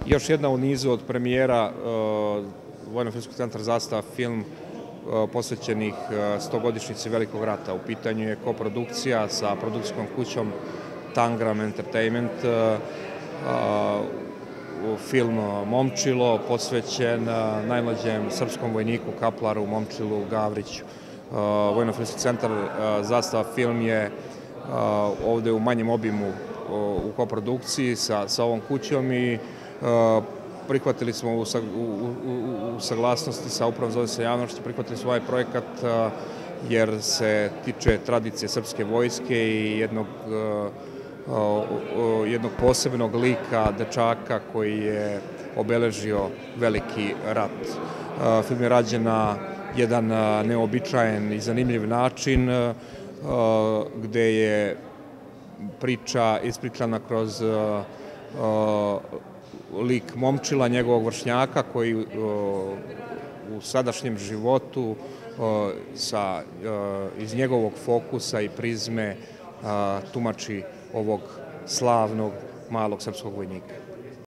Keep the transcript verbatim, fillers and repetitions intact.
Još jedna u nizu od premijera Vojno-filmskog centra Zastava film posvećenih stogodišnjici Velikog rata. U pitanju je koprodukcija sa produkcijskom kućom Tangram Entertainment, film Momčilo, posvećen najmlađem srpskom vojniku, kaplaru Momčilu Gavriću. Vojno-filmski centar Zastava film je ovde u manjem obimu u koprodukciji sa ovom kućom i prihvatili smo u saglasnosti sa Upravom za odnose sa javnošću, prihvatili smo ovaj projekat jer se tiče tradicije srpske vojske i jednog jednog posebnog lika, dečaka koji je obeležio veliki rat. Film je rađen na jedan neobičajen i zanimljiv način, gde je priča ispričana kroz lik Momčila, njegovog vršnjaka, koji u sadašnjem životu iz njegovog fokusa i prizme tumači ovog slavnog malog srpskog vojnika.